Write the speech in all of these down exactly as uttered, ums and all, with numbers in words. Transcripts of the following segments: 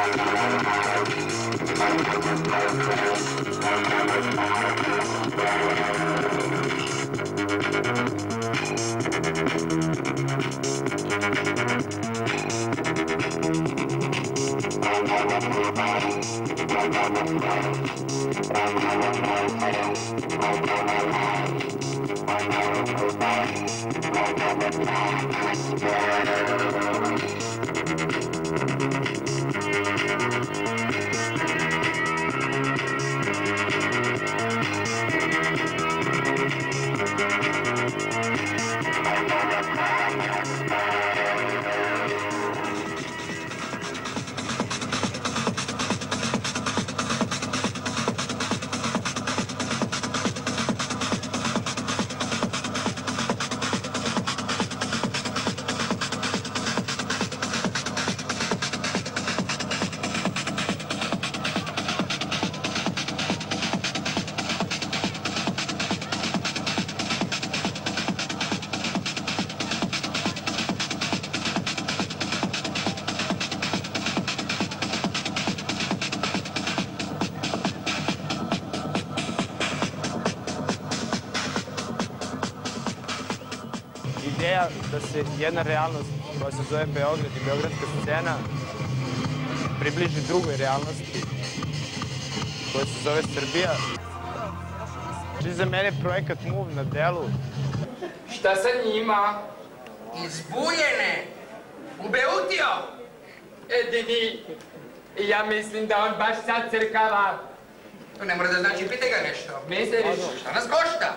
Ideja da se jedna realnost koja se zove Beograd i beogradska scena približi drugoj realnosti koja se zove Srbija. Či za mene projekat Move na delu. Šta sa njima? Izbuljene! Ubeutio! Edini, ja mislim da on baš sad crkava. To ne mora da znači, pitaj ga nešto. Misliš? Šta nas košta?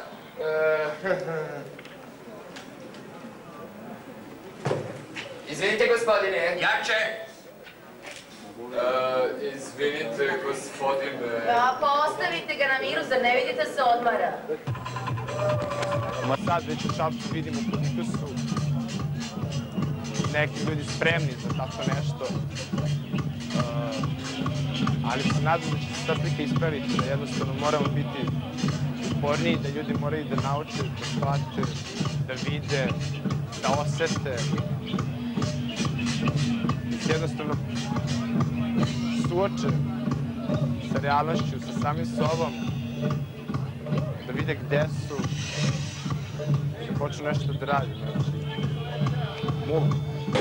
Izvinite, gospodine. Jače! Izvinite, gospodine. Pa postavite ga na miru, zar ne vidite se odmara? Ma sad već u Šapcu vidimo koliko su neki ljudi spremni za tako nešto. Ali se nadam da će se ta slika ispraviti, da jednostavno moramo biti uporniji, da ljudi moraju da nauče, da shvate, da vide, da osete. Da se jednostavno suoče sa realnošću, sa samim sobom, da vide gde su, da počnu nešto da radi. Znači, Move.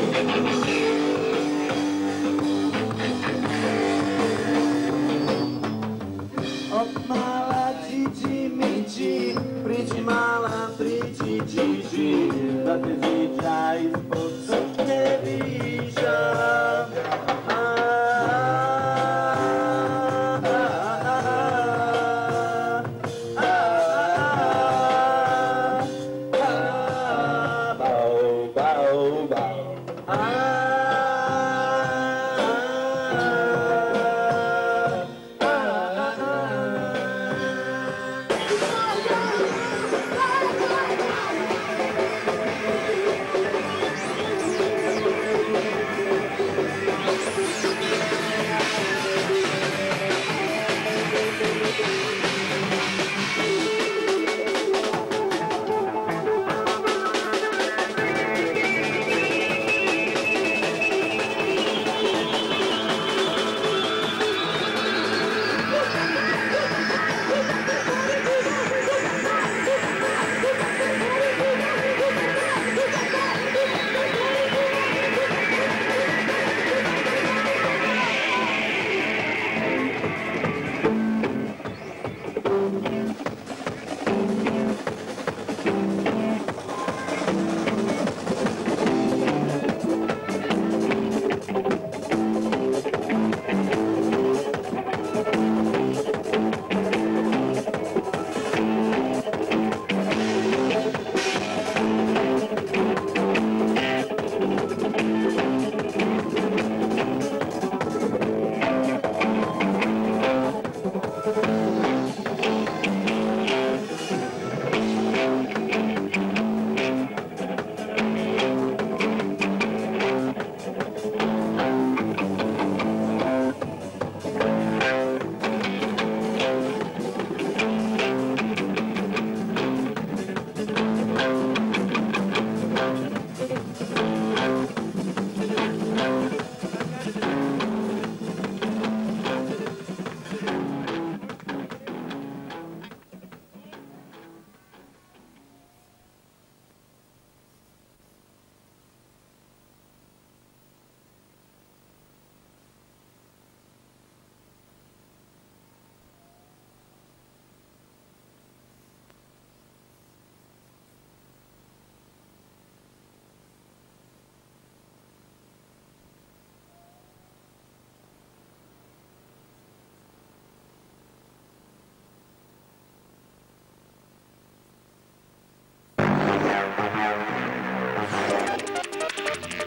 Op mala čiči miči, priči mala priči čiči, da te žiča ispod suknje viša. Ah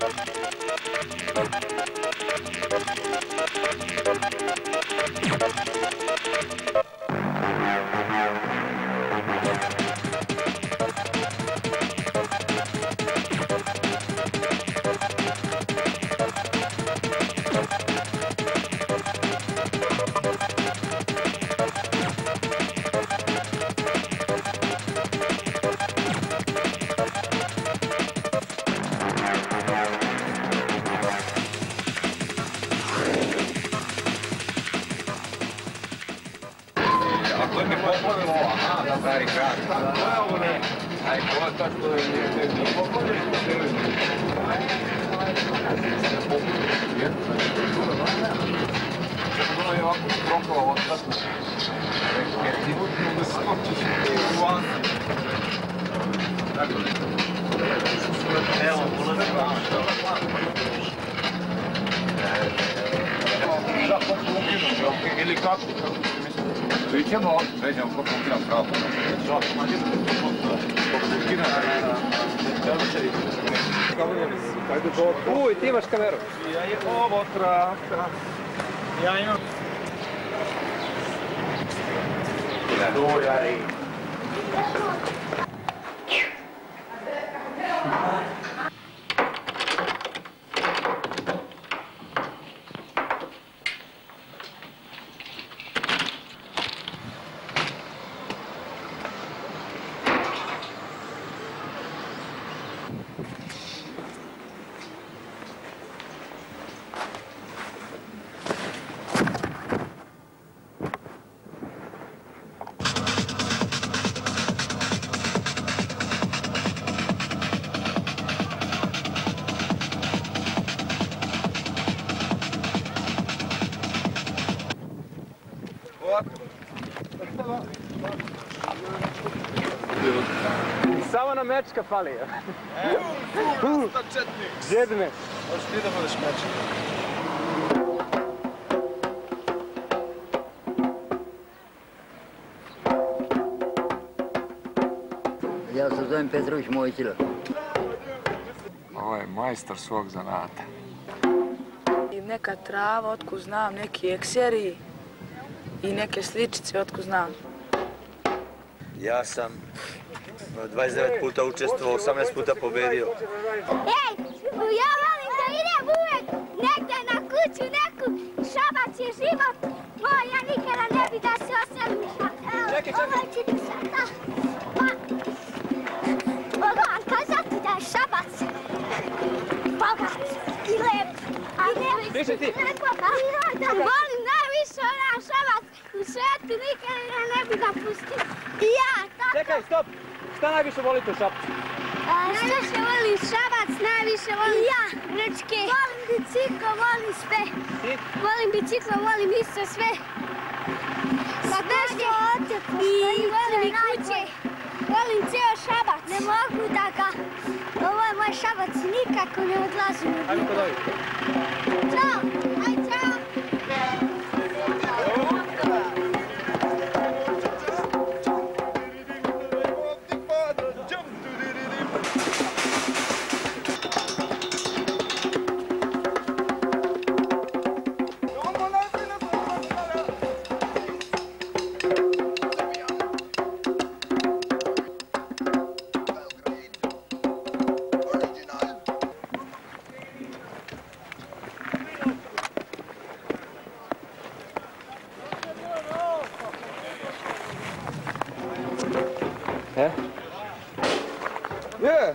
Ili kako? Pričemo, veđemo kako ukira pravo. Uj, ti imaš kameru. Ja je ovo traka. Ja imam... Dojari. Samo na mečka fali. Evo, sta četnik. Gdje me? Hoćeš ti da budeš mečnik? Ja se zovem Petrović Mojčila. Ovo je majstor svog zanata. I neka trava, otko znam, neki ekseri i neke sličice, otko znam. Ja sam dvadeset devet puta učestvovao, osamnaest puta pobedio. Ej, ja volim da idem uvek negde na kuću neku, Šabac je život moj, ja nikada ne bi da se oselim. Čekaj, čekaj. Ovo će ti sada. Mogu vam kazati da je Šabac bogat i lep. Piši ti. Volim najviše onaj Šabac u svetu, nikada ne bi da pustim. I ja, tako. Čekaj, stop! Šta najviše volite u Šapcu? Najviše volim Šabac, najviše volim ja, Brčke. Volim biciklo, volim sve. Ti? Volim biciklo, volim isto sve. Sve što oteku. I volim i kuće. Volim cijel Šabac. Ne mogu da ga... Ovo je moj Šabac, nikako ne odlazim. Ajmo kod ovih. Ćao, aj ćao. E? Je!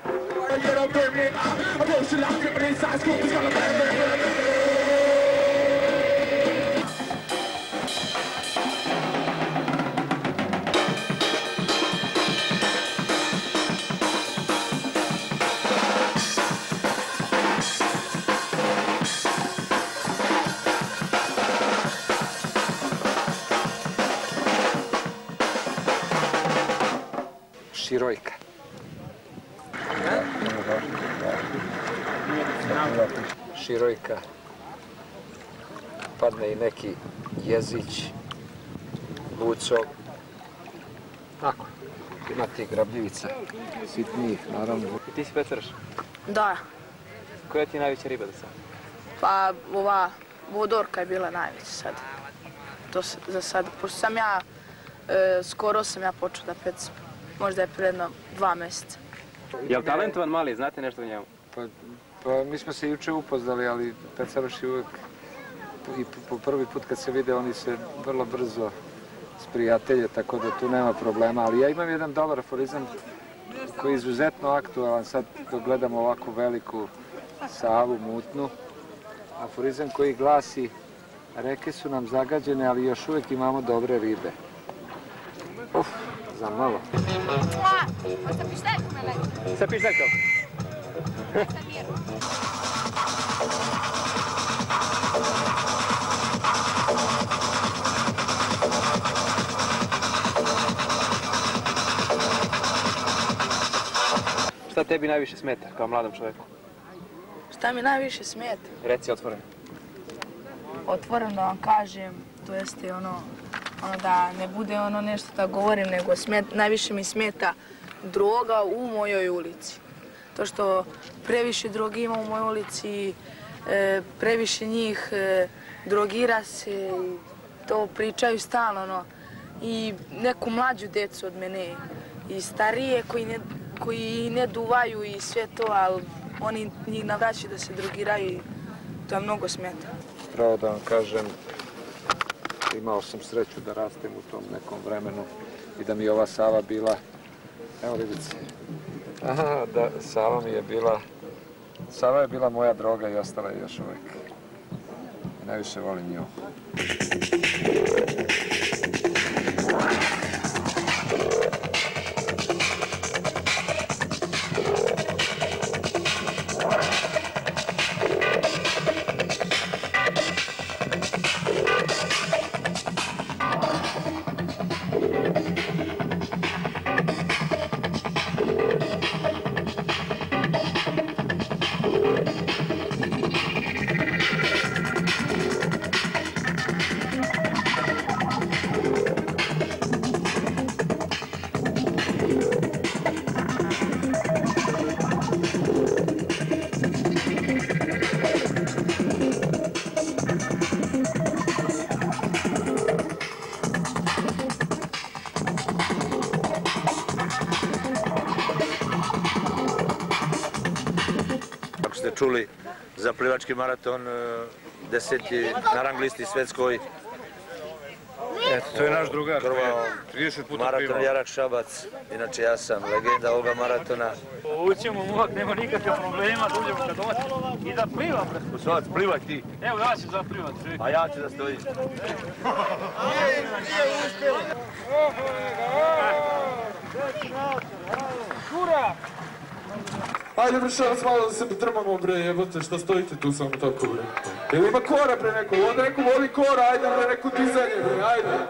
Širojka. Širojka. Padne i neki jezić, bucov. Tako. Ima ti grabljivica. Sitnijih, naravno. I ti si pecaraš? Da. Koja ti je najveća riba do sada? Pa ova vodorka je bila najveća sad. To za sad, pošto sam ja, e, skoro sam ja počeo da pecam. Možda je predno dva mjeseca. Je li talentovan mali, znate nešto o njemu? Pa, pa mi smo se juče upoznali, ali pecaroši uvijek, i po prvi put kad se vide, oni se vrlo brzo sprijatelje, tako da tu nema problema. Ali ja imam jedan dobar aforizam koji je izuzetno aktualan sad dok gledamo ovako veliku Savu mutnu. Aforizam koji glasi: reke su nam zagađene, ali još uvijek imamo dobre ribe. Uf, za malo. Sa pišteljkom? Šta tebi najviše smeta kao mladom čovjeku? Šta mi najviše smeta? Reci otvoreno. Otvoreno da vam kažem, to jeste ono, ono da ne bude ono nešto da govorim, nego smet, najviše mi smeta droga u mojoj ulici. To što previše droge ima u mojoj ulici, e, previše njih e, drogira se, to pričaju stalno, ono, i neku mlađu decu od mene, i starije koji ne, koji ne duvaju i sve to, ali oni njih navraćaju da se drogiraju i to je mnogo smeta. Pravo da vam kažem, imao sam sreću da rastem u tom nekom vremenu i da mi je ova Sava bila, evo ribice, aha, da Sava mi je bila, Sava je bila moja droga i ostala je još uvijek. I najviše volim nju. Čuli za plivački maraton, deseti na rang listi svetskoj. Eto, to je naš drugar, trideset puta plivao. Maraton Jarak Šabac, inače ja sam legenda ovoga maratona. Ućemo uvak, nema nikakve problema, da uđemo kad doći i da plivam. Šabac, plivaj ti. Evo, ja ću zaplivat. A ja ću da stojim. Šura! Ajde bre šabac malo da se drmamo bre, jebote, šta stojite tu samo tako bre. Jel ima kora bre neko, ovdje neko voli kora, ajde bre, neko dizanje bre, ajde.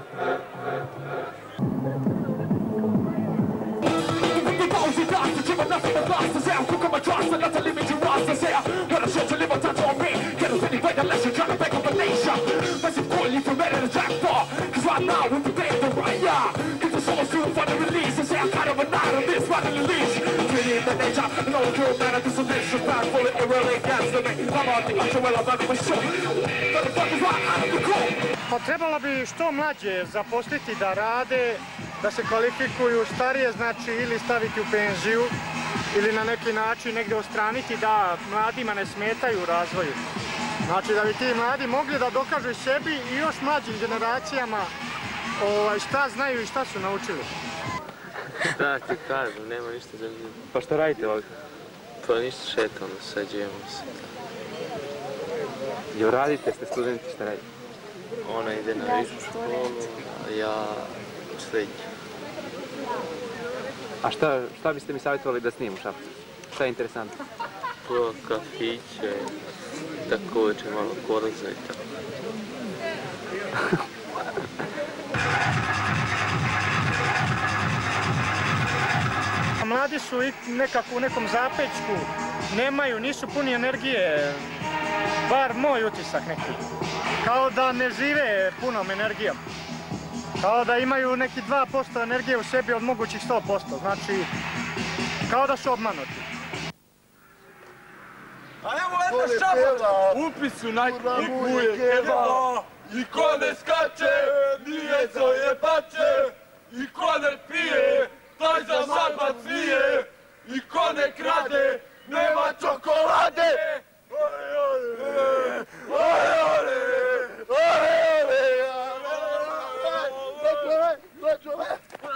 Pa trebalo bi što mlađe zaposliti da rade, da se kvalifikuju, starije znači ili staviti u penziju ili na neki način negdje ostraniti da mladima ne smetaju u razvoju. Znači da bi ti mladi mogli da dokažu sebi i još mlađim generacijama šta znaju i šta su naučili. Da ti kažem, nema ništa zanimljivo. Pa što radite ovdje? Pa ništa šetamo, sađujemo se. Jel radite, ste studenti, šta radite? Ona ide na višu školu, a ja srednju. A šta, šta biste mi savjetovali da snimam u Šapcu? Šta je interesantno? Po kafiće, tako uveče malo korza i tako. Mladi su nekako u nekom zapećku, nemaju, nisu puni energije, bar moj utisak neki. Kao da ne žive punom energijom. Kao da imaju neki dva posto energije u sebi od mogućih sto posto. Znači, kao da su obmanuti. A evo jedna šabačka. Upisu na kiku je keva. I ko ne skače, nije co je pače. I ko ne pije, taj za šabac nije. I ko ne krade, nema čokolade. Ole, ole, ole, ole, ole, ole,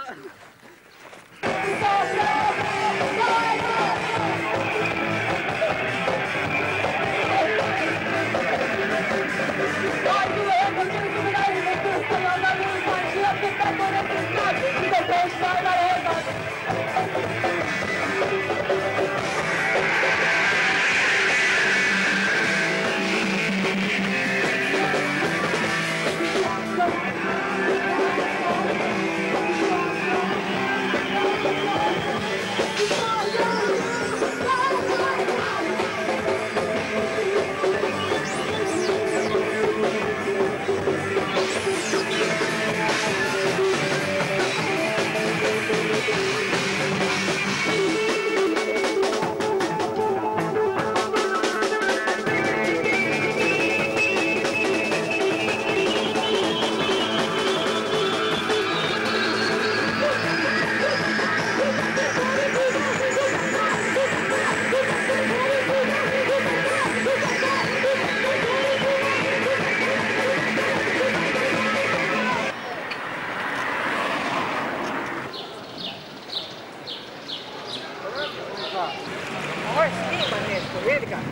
Ovo je snima nešto, vidi ga.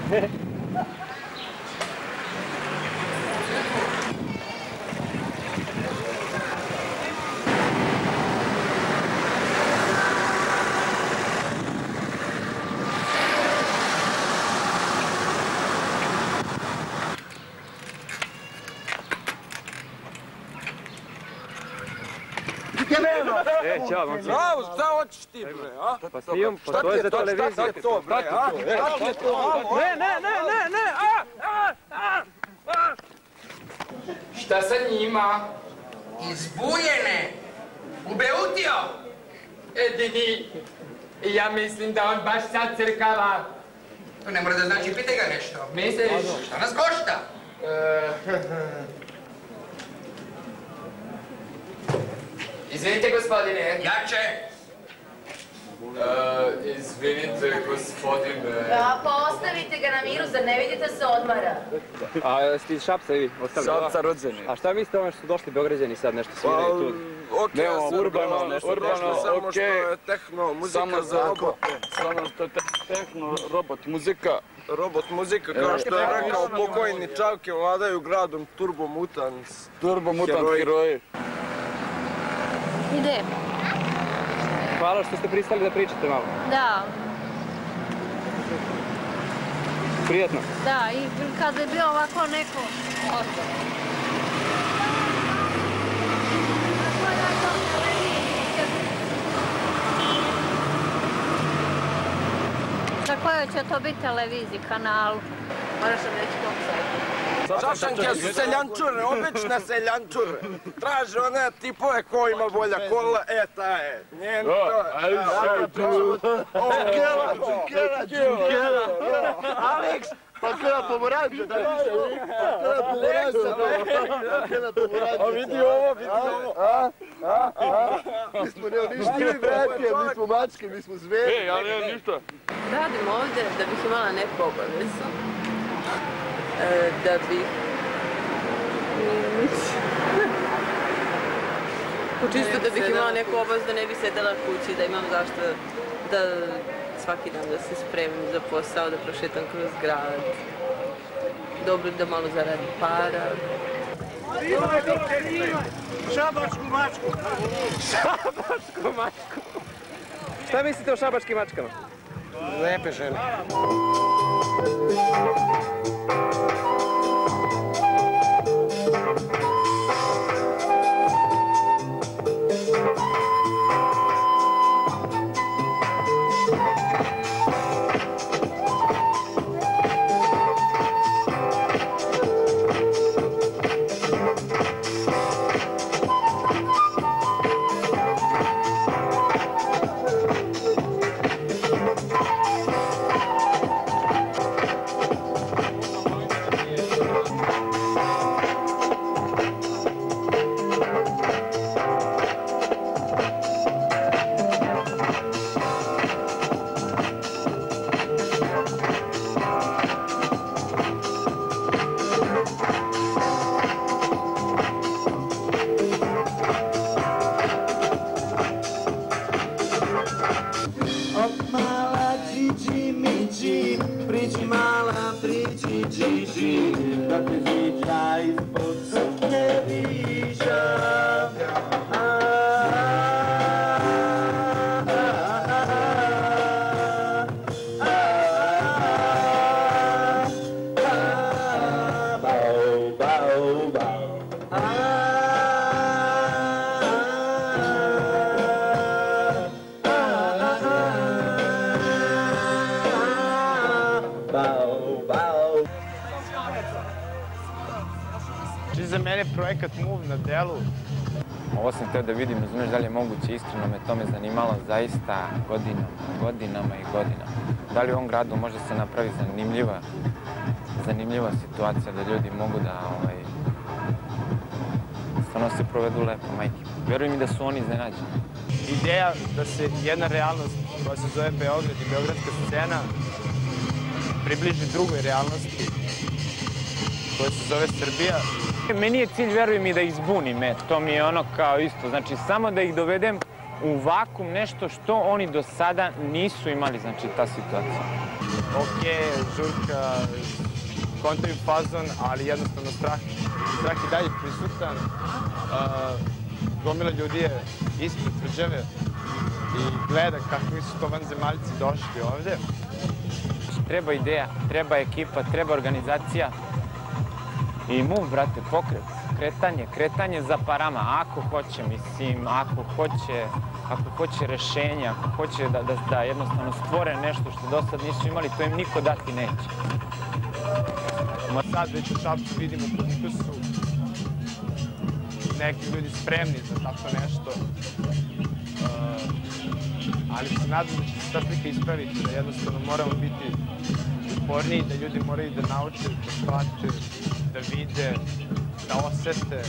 E, čao, momci. Bravo, šta hoćeš ti, bre, a? Pa snimam, pa to je za televiziju. Šta ti je to, bre, a? Šta ti je to? Ne, ne, ne, ne, ne, a, a, a, a. Šta sa njima? Izbujene! Ubeutio! Edini, ja mislim da on baš sad crkava. To ne mora da znači, pitaj ga nešto. Misliš? Šta nas košta? Izvinite, gospodine. Jače! Izvinite, gospodine. Pa ostavite ga na miru, zar ne vidite se odmara? A jeste iz Šapca i vi? Šapca rođeni. A šta mislite ono što su došli Beograđani sad nešto sviraju tu? Okej, ja sam urbano, nešto, samo što je tehno, muzika za robote. Samo što je tehno, robot, muzika. Robot muzika, kao što je rekao pokojni Čavke, vladaju gradom Turbo Mutants. Turbo Mutant heroji. Ide. Hvala što ste pristali da pričate malo. Da. Prijetno. Da, i kad je bio ovako neko... Na kojoj će to biti televiziji, kanalu? Moraš sam reći kako sad. Šašanke su seljančure, obične seljančure. Traže one tipove ko ima bolja kola, e ta je. Njen to je. Džunkela, džunkela, džunkela. Aleks, pa kela pomoranđa, da više vi. Kela pomoranđa, da kela pomoranđa. A vidi ovo, vidi ovo. Mi smo neuništivi, brate, mi smo mačke, mi smo zveri. Ej, ja nemam ništa. Radim ovdje da bih imala neku obavezu. Da bih... Čisto da bih imala neku obavezu da ne bih sedela kući, da imam zašto da svaki dan da se spremim za posao, da prošetam kroz grad. Dobro da malo zaradim para. Šabačku mačku! Šabačku mačku! Šta mislite o šabačkim mačkama? Lepe žene. da te žiča ispod suknje viša. Za mene projekat Move na delu. Ovo sam htio da vidim, znaš da li je moguće, iskreno me to me zanimalo zaista godinama, godinama i godinama. Da li u ovom gradu može se napravi zanimljiva, zanimljiva situacija da ljudi mogu da ovaj, stvarno se provedu lepo, majke. Verujem mi da su oni iznenađeni. Ideja da se jedna realnost koja se zove Beograd i beogradska scena približi drugoj realnosti koja se zove Srbija. Meni je cilj, verujem, i da ih zbunim, e, to mi je ono kao isto, znači samo da ih dovedem u vakum, nešto što oni do sada nisu imali, znači ta situacija. Ok, žurka, kontaju fazon, ali jednostavno strah, strah je dalje prisutan. Uh, gomila ljudi je ispred tvrđave i gleda kakvi su to vanzemaljci došli ovde. Treba ideja, treba ekipa, treba organizacija. I Move, brate, pokret, kretanje, kretanje za parama, ako hoće, mislim, ako hoće, ako hoće rešenja, ako hoće da, da, da jednostavno stvore nešto što do sad nisu imali, to im niko dati neće. Ma sad već u Šapcu vidimo koliko su neki ljudi spremni za tako nešto, uh, ali se nadam da će se ta slika ispraviti, da jednostavno moramo biti uporniji, da ljudi moraju da nauče, da shvate, da vide, da osete,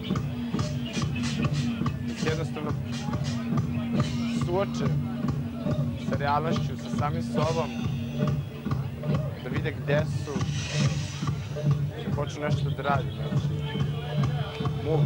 da se jednostavno suoče sa realnošću, sa samim sobom, da vide gde su, da počnu nešto da radi, znači, Move.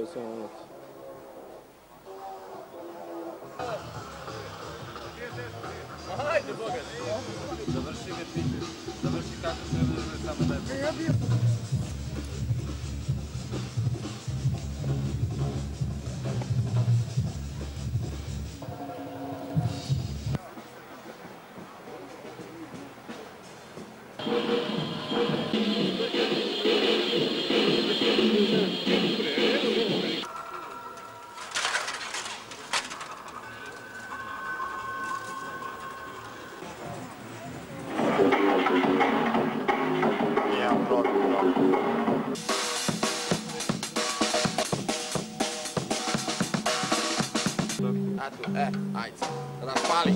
je samo unutra. Hajde, Boga! Završi ga ti. Završi kako se ne samo da je... Ja bio... Eto, e, ajde, raspali.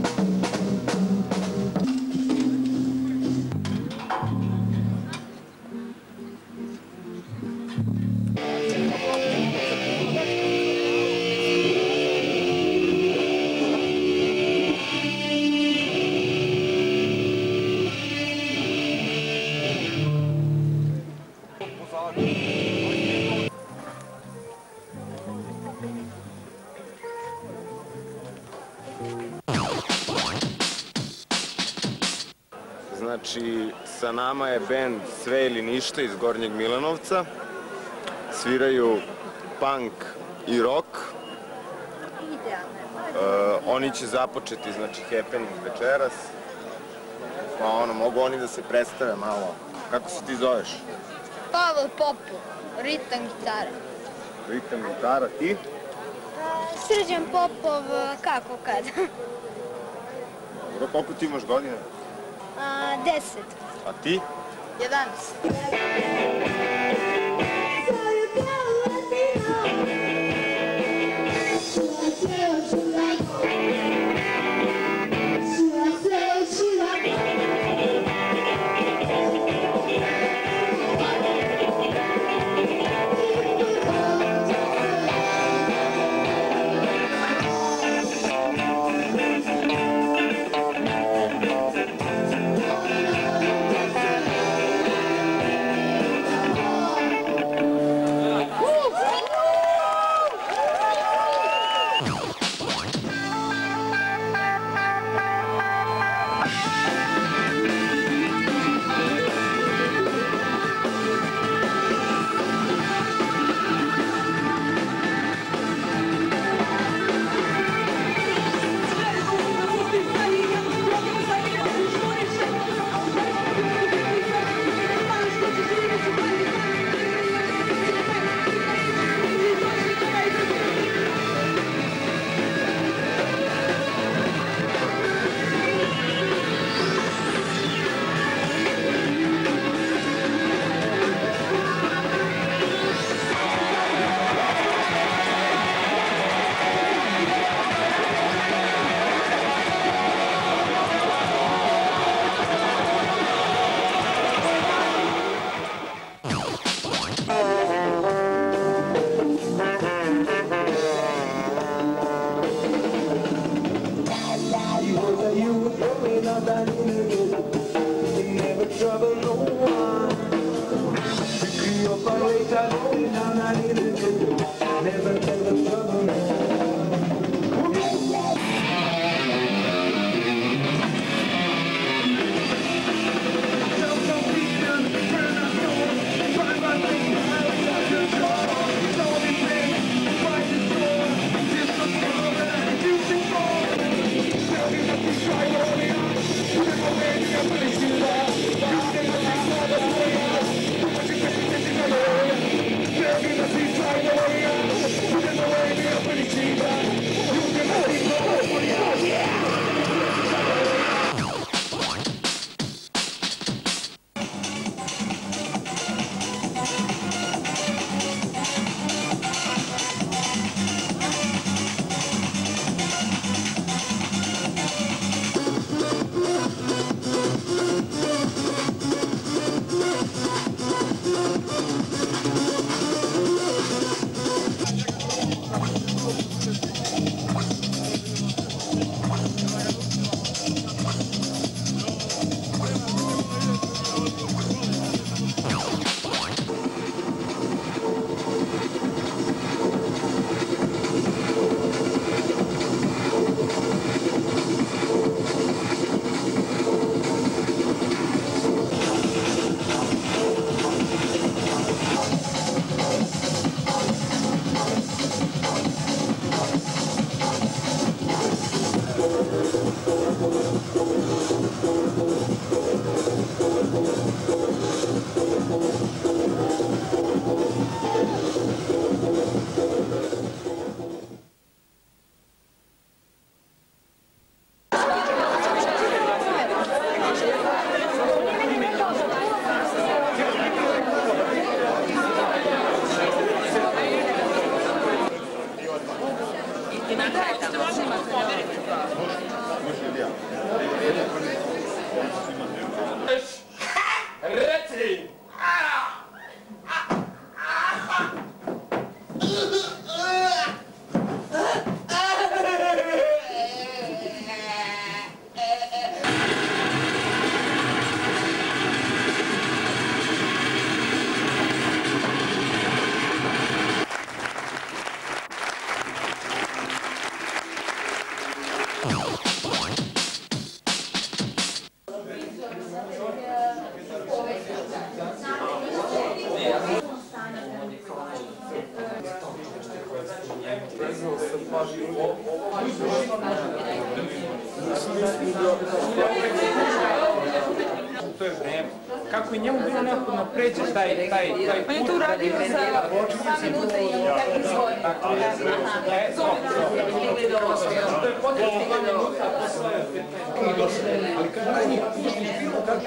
Znači, sa nama je bend Sve ili ništa iz Gornjeg Milanovca. Sviraju punk i rock. Oni će započeti, znači, happening večeras. Pa ono, mogu oni da se predstave malo. Kako se ti zoveš? Pavel Popov, ritam gitara. Ritam gitara, ti? Srđan Popov, kako kad? Dobro, koliko ti imaš godine? Deset. A ti? Jedanaest. Tell me Reci! To je vreme. Kako je njemu bilo neophodno preći taj, taj, taj put... On je to uradio za dva minuta i petnaest godina. Tako je. E, to, to. To je potrebno dva minuta posle petnaest. Ali kada ranije, što je bilo kako...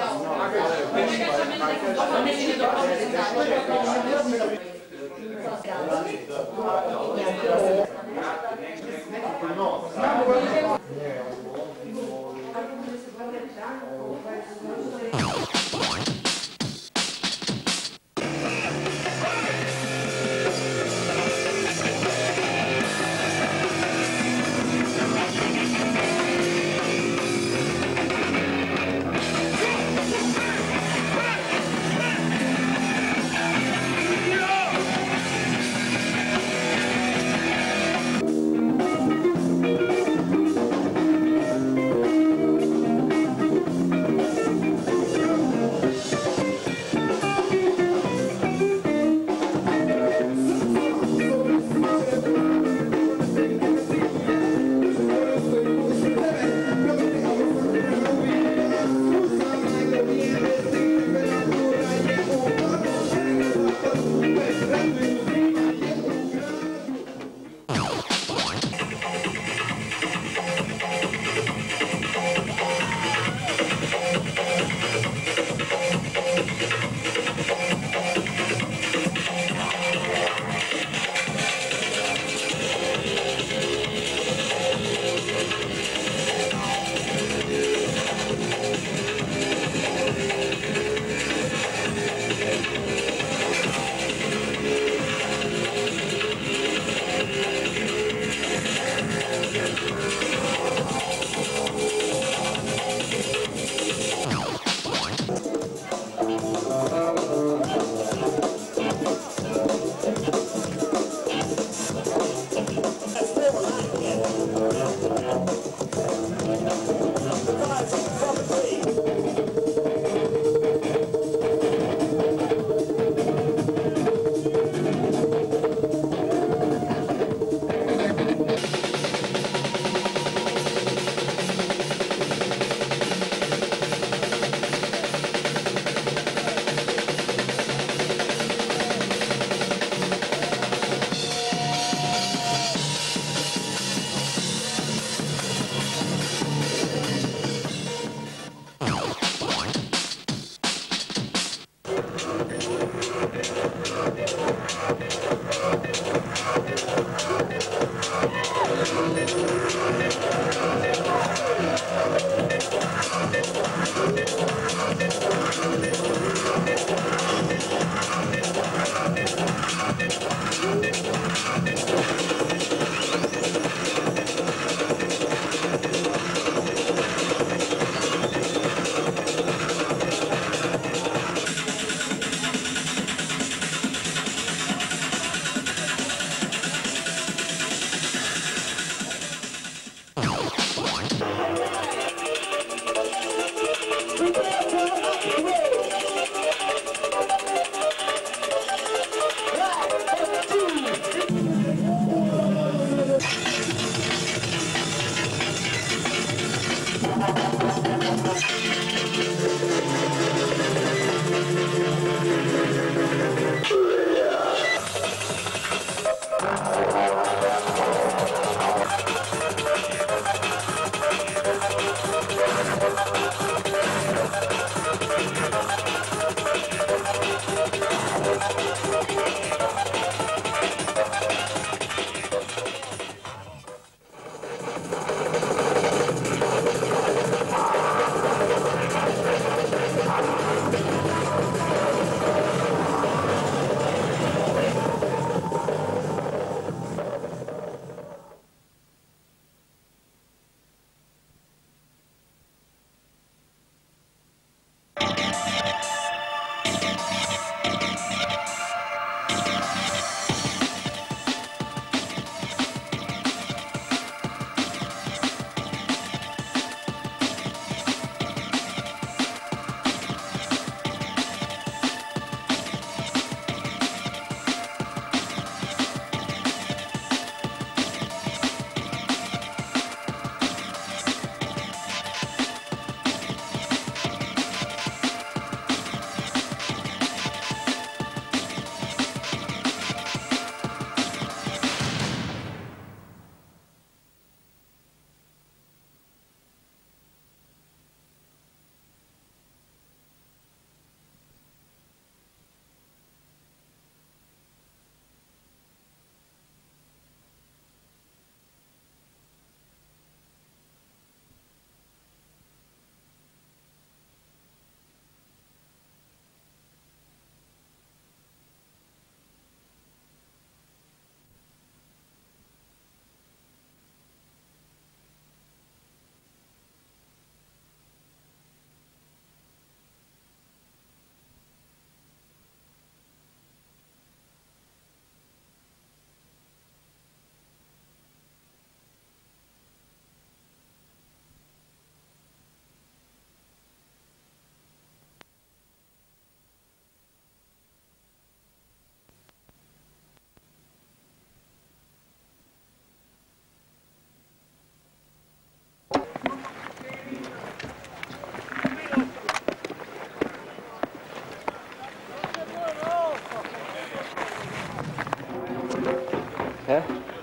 He?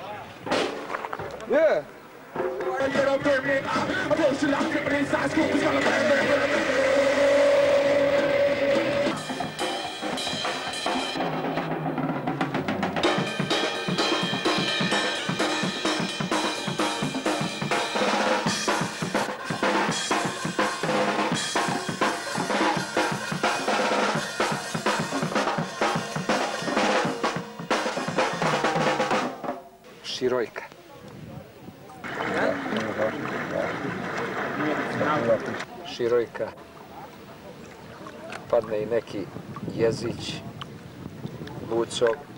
Je! Širojka. Širojka. Padne i neki jezić, buco.